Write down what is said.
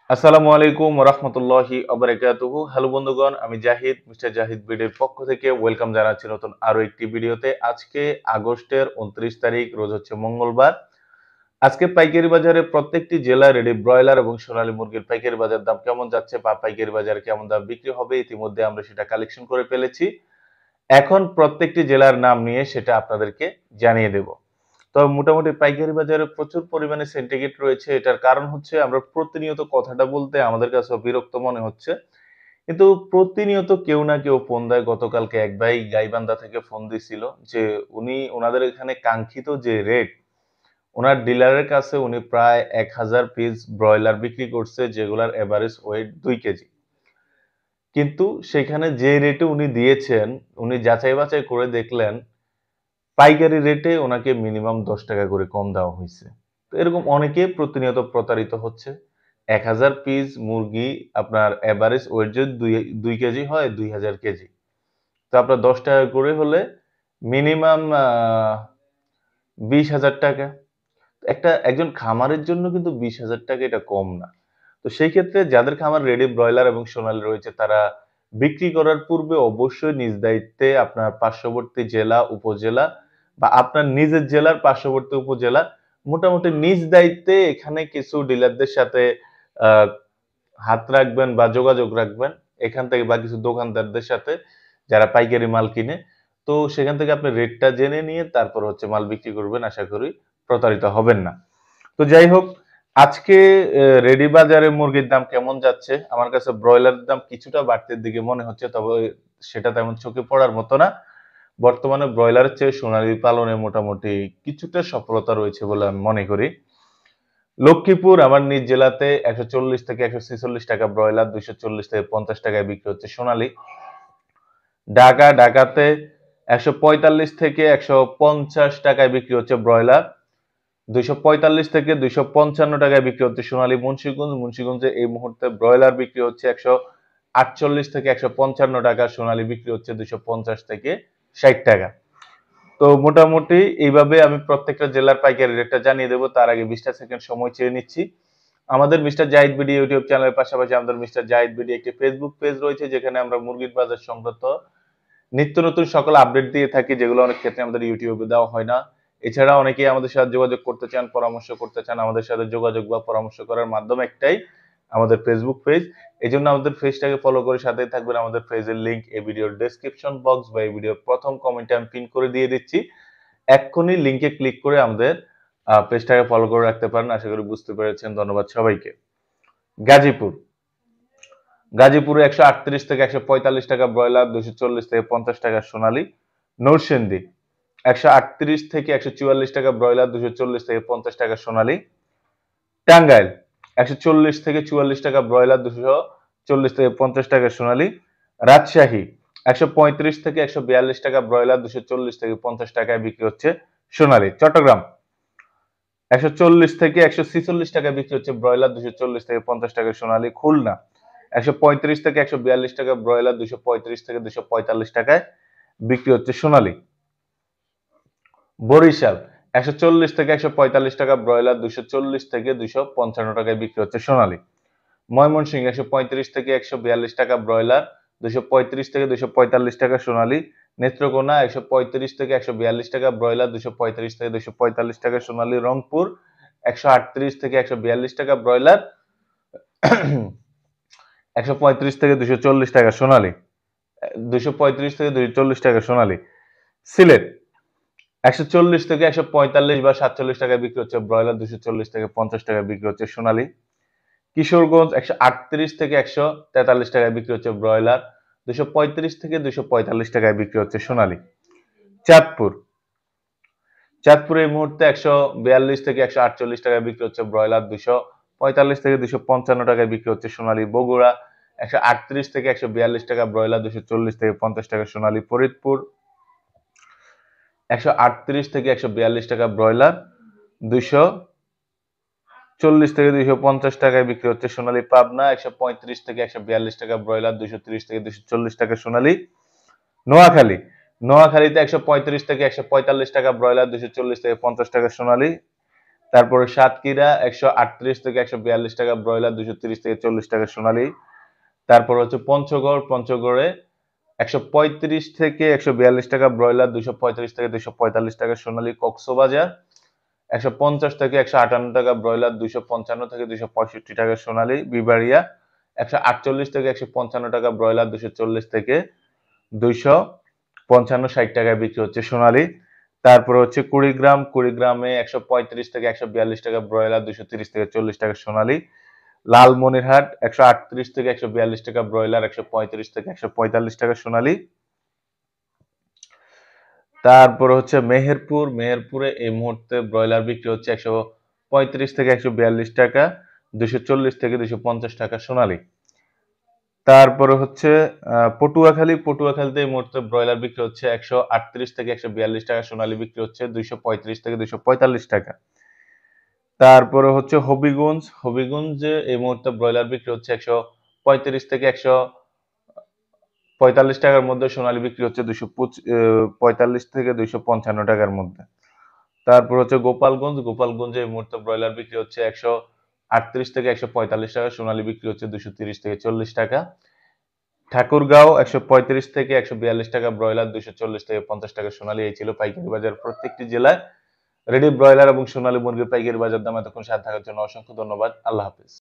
আসসালামু আলাইকুম ওয়া রাহমাতুল্লাহি ওয়া বারাকাতুহু। হ্যালো বন্ধুগণ, আমি জাহিদ, মিস্টার জাহিদ বিডির পক্ষ থেকে ওয়েলকাম জানাচ্ছি নতুন আরো একটি ভিডিওতে। আজকে আগস্টের ২৯ তারিখ, রোজ হচ্ছে মঙ্গলবার। আজকে পাইকারি বাজারে প্রত্যেকটি জেলায় রেডি ব্রয়লার এবং সোনালী মুরগির পাইকারি বাজার দাম কেমন যাচ্ছে বা পাইকারি বাজারে কেমন দাম বিক্রি হবে, ইতিমধ্যে আমরা সেটা কালেকশন করে ফেলেছি। এখন প্রত্যেকটি জেলার নাম নিয়ে সেটা আপনাদেরকে জানিয়ে দেব। তবে মোটামুটি পাইকারি বাজারে প্রচুর পরিমাণে সেন্টিগ্রেড রয়েছে। এটার কারণ হচ্ছে আমরা প্রতিনিয়ত কথাটা বলতে আমাদের কাছেও বিরক্ত মনে হচ্ছে। কিন্তু প্রতিনিয়ত কেউ না কেউ ফোন দেয়। গতকালকে এক ভাই গাইবান্ধা থেকে ফোন দিছিল যে উনি উনাদের এখানে কাঙ্ক্ষিত যে রেট, উনার ডিলারের কাছে উনি প্রায় ১,০০০ পিস ব্রয়লার বিক্রি করছে যেগুলার এভারেজ ওয়েট ২ কেজি। কিন্তু সেখানে যে রেটে উনি দিয়েছেন, উনি যাচাই বাছাই করে দেখলেন পাইকারি রেটে উনাকে মিনিমাম ৳১০ করে কম দেওয়া হইছে। তো এরকম অনেকে প্রতিনিয়ত প্রতারিত হচ্ছে। ১,০০০ পিস মুরগি আপনার এভারেজ ওয়েট যদি ২ কেজি হয়, ২,০০০ কেজি। তো আপনার ৳১০ করে হলে মিনিমাম ৳২০,০০০। একজন খামারের জন্য কিন্তু ৳২০,০০০ এটা কম না। তো সেই ক্ষেত্রে যাদের খামার রেডি ব্রয়লার এবং সোনালী রয়েছে তারা বিক্রি করার পূর্বে অবশ্যই নিজ দায়িত্বে আপনার পার্শ্ববর্তী জেলা, উপজেলা বা আপনার নিজের জেলার পার্শ্ববর্তী উপজেলা মোটামুটি নিজ দায়িত্বে এখানে কিছু ডিলারদের সাথে আ হাত রাখবেন বা যোগাযোগ রাখবেন। এখান থেকে বা কিছু দোকানদারদের সাথে যারা পাইকারি মাল কিনে। তো সেখান থেকে আপনি রেটটা জেনে নিয়ে তারপর হচ্ছে মাল বিক্রি করবেন। আশা করি প্রতারিত হবেন না। তো যাই হোক, আজকে রেডি বাজারে মুরগির দাম কেমন যাচ্ছে? আমার কাছে ব্রয়লারের দাম কিছুটা বাড়তির দিকে মনে হচ্ছে। তবে সেটা তেমন চোখে পড়ার মতো না। বর্তমানে ব্রয়লারের চেয়ে সোনালী পালনে মোটামুটি কিছুটা সফলতা রয়েছে বলে আমি মনে করি। লক্ষ্মীপুর আমার নিজ জেলাতে ৳১৪০ থেকে ৳১৪৬ ব্রয়লার, ৳২৪০ থেকে ৳৫০ বিক্রি হচ্ছে সোনালী। ঢাকাতে ৳১৪৫ থেকে ৳১৫০ বিক্রি হচ্ছে ব্রয়লার। ৳২৪৫ থেকে ৳২৫৫ বিক্রি হচ্ছে সোনালী। মুন্সিগঞ্জে এই মুহূর্তে ব্রয়লার বিক্রি হচ্ছে ৳১৪৮ থেকে ৳১৫৫, সোনালী বিক্রি হচ্ছে ৳২৫০ থেকে ৳৬০। তো মোটামুটি এইভাবে আমি প্রত্যেকটা জেলার পাইকারি রেটটা জানিয়ে দেব। তার আগে ২০ টা সেকেন্ড সময় চেয়ে নিচ্ছি। আমাদের মিস্টার জাহিদ বিডি ইউটিউব চ্যানেলের পাশাপাশি আমাদের মিস্টার জাহিদ বিডি একটি ফেসবুক পেজ রয়েছে যেখানে আমরা মুরগির বাজার সংক্রান্ত নিত্য নতুন সকল আপডেট দিয়ে থাকি যেগুলো অনেক ক্ষেত্রে আমাদের ইউটিউবে দেওয়া হয় না। এছাড়া অনেকেই আমাদের সাথে যোগাযোগ করতে চান, পরামর্শ করতে চান। আমাদের সাথে যোগাযোগ বা পরামর্শ করার মাধ্যম একটাই, আমাদের ফেসবুক পেজ। এজন্য আমাদের পেজটাকে ফলো করে সাথেই থাকবেন। আমাদের পেজের লিংক এই ভিডিওর ডেসক্রিপশন বক্স বা এই ভিডিওর ১ম কমেন্টে আমি পিন করে দিয়ে দিচ্ছি। এক্ষুনি লিংকে ক্লিক করে আমাদের পেজটাকে ফলো করে রাখতে পারেন। আশা করি বুঝতে পেরেছেন। ধন্যবাদ সবাইকে। গাজীপুর। গাজীপুরে ১৩৮ থেকে ৳১৪৫ ব্রয়লার, ৳২৪০ থেকে ৳৫০ সোনালী। নরসিংদী ১৩৮ থেকে ৳১৪৪ ব্রয়লার, ৳২৪০ থেকে ৳৫০ সোনালী। টাঙ্গাইল ১৪০ থেকে ৳৪৪ ব্রয়লার, ৳২৪০ থেকে ৳৫০ সোনালী। রাজশাহী ১৩৫ থেকে ৳১৪২ ব্রয়লার, ৳২৪০ থেকে ৳৫০ বিক্রি হচ্ছে সোনালী। চট্টগ্রাম ১৪০ থেকে ৳১৪৬ বিক্রি হচ্ছে ব্রয়লার, ৳২৪০ থেকে ৳৫০ সোনালী। খুলনা ১৩৫ থেকে ৳১৪২ ব্রয়লার, ৳২৩৫ থেকে ৳২৪৫ বিক্রি হচ্ছে সোনালী। বরিশাল ১৪০ থেকে ৳১৪৫ ব্রয়লার, ৳২৪০ থেকে ৳২৫৫ বিক্রি হচ্ছে সোনালী। ময়মনসিংহ ১৩৫ থেকে ৳১৪২ ব্রয়লার, ৳২৩৫ থেকে ৳২৪৫ সোনালী। নেত্রকোনা ১৩৫ থেকে ৳১৪২ ব্রয়লার, ৳২৩৫ থেকে ৳২৪৫ সোনালী। রংপুর ১৩৮ থেকে ৳১৪২ ব্রয়লার, ৳১৩৫ থেকে ৳২৪০ সোনালী। ৳২৩৫ থেকে ৳২৪০ সোনালী। সিলেট ১৪০ থেকে ১৪৫ বা ৳৪৭ বিক্রি হচ্ছে ব্রয়লার, ৳২৪০ থেকে ৳৫০ বিক্রি হচ্ছে সোনালী। কিশোরগঞ্জ ১৩৮ থেকে ৳১৪৩ বিক্রি হচ্ছে ব্রয়লার, ৳২৩৫ থেকে ৳২৪৫ বিক্রি হচ্ছে সোনালী। চাঁদপুর এই মুহূর্তে ১৪২ থেকে ৳১৪৮ বিক্রি হচ্ছে ব্রয়লার, ৳২৪৫ থেকে ৳২৫৫ বিক্রি হচ্ছে সোনালী। বগুড়া ১৩৮ থেকে ৳১৪২ ব্রয়লার, ৳২৪০ থেকে ৳৫০ সোনালী। ফরিদপুর ১৩৮ থেকে ৳১৪২ ব্রয়লার, ৳২৪০ থেকে ৳২৫০ বিক্রি হচ্ছে সোনালী। পাবনা ১৩৫ থেকে ৳১৪২ ব্রয়লার, ৳২৩০ থেকে ৳২৪০ সোনালী। নোয়াখালীতে ১৩৫ থেকে ৳১৪৫ ব্রয়লার, ৳২৪০ থেকে ৳৫০ সোনালী। তারপরে সাতক্ষীরা 138 থেকে 142 টাকা ব্রয়লার, 230 থেকে 40 টাকা সোনালী। তারপর হচ্ছে পঞ্চগড়ে 135 থেকে 142 টাকা ব্রয়লার, 235 থেকে 245 টাকা সোনালী। কক্সবাজার 150 থেকে 158 টাকা ব্রয়লার, 255 থেকে 265 টাকা সোনালী। বিবাড়িয়া 148 থেকে 155 টাকা ব্রয়লার, 240 থেকে 255-60 টাকায় বিক্রি হচ্ছে সোনালী। তারপর হচ্ছে কুড়িগ্রামে 135 থেকে 142 টাকা ব্রয়লার, 230 থেকে 40 টাকা সোনালী। লালমনিরহাট 138 থেকে 142 টাকা ব্রয়লার, 135 থেকে 145 টাকা সোনালী। তারপর হচ্ছে মেহেরপুরে এই মুহূর্তে ব্রয়লার বিক্রি হচ্ছে 135 থেকে 142 টাকা, 240 থেকে 250 টাকা সোনালী। তারপরে হচ্ছে পটুয়াখালীতে এই মুহূর্তে ব্রয়লার বিক্রি হচ্ছে 138 থেকে 142 টাকা, সোনালী বিক্রি হচ্ছে 235 থেকে 245 টাকা। তারপরে হচ্ছে হবিগঞ্জে এই মুহূর্তে ব্রয়লার বিক্রি হচ্ছে 135 থেকে 145 টাকার মধ্যে, সোনালী বিক্রি হচ্ছে 245 থেকে 255 টাকার মধ্যে। তারপর হচ্ছে গোপালগঞ্জে এই মুহূর্তে ব্রয়লার বিক্রি হচ্ছে 138 থেকে 145 টাকা, সোনালী বিক্রি হচ্ছে 230 থেকে 40 টাকা। ঠাকুরগাঁও 135 থেকে 142 টাকা ব্রয়লার, 240 থেকে 50 টাকা সোনালী। এই ছিল পাইকারি বাজার প্রত্যেকটি জেলায় রেডি ব্রয়লার এবং সোনালী মুরগির পাইকারি বাজার দাম। এতক্ষণ সাথে থাকার জন্য অসংখ্য ধন্যবাদ। আল্লাহ হাফেজ।